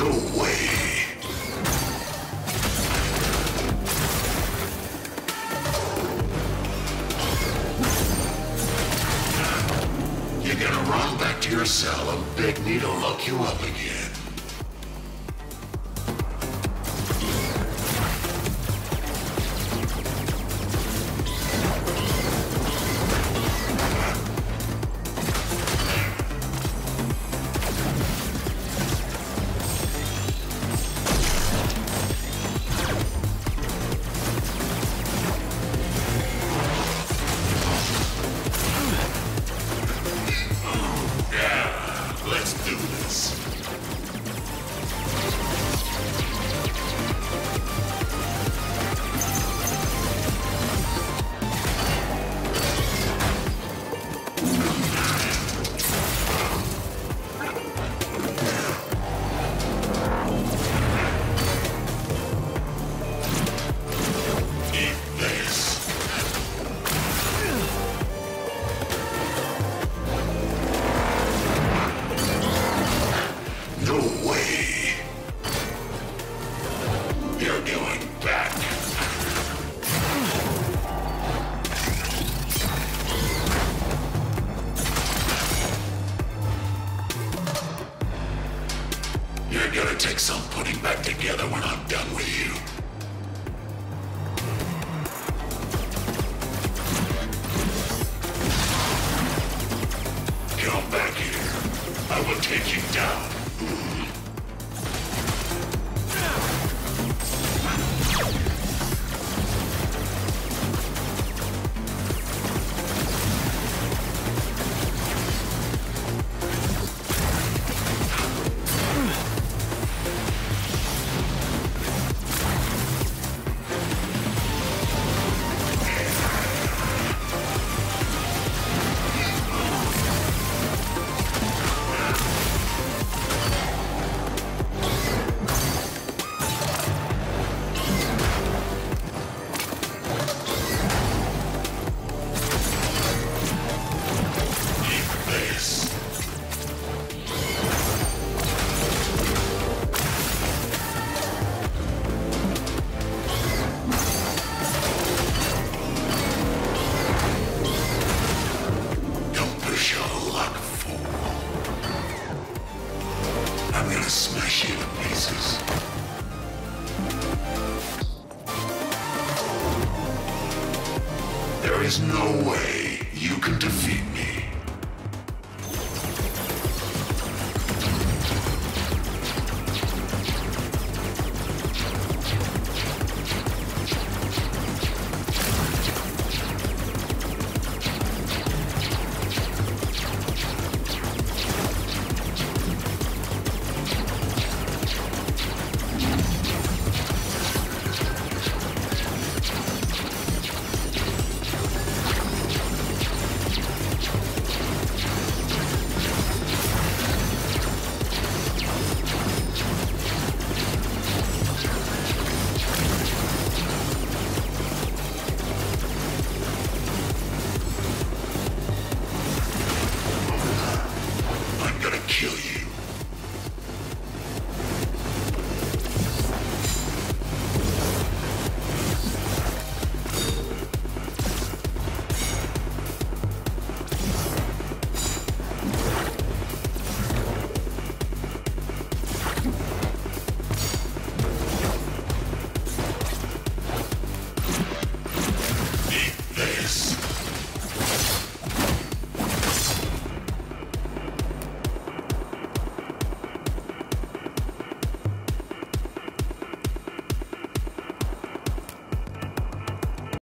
No way. You're gonna run back to your cell and beg me to lock you up again. Let's do this. No way. You're going back. You're gonna take some putting back together when I'm done with you. Come back here. I will take you down. I'm gonna smash you to pieces. There is no way you can defeat me.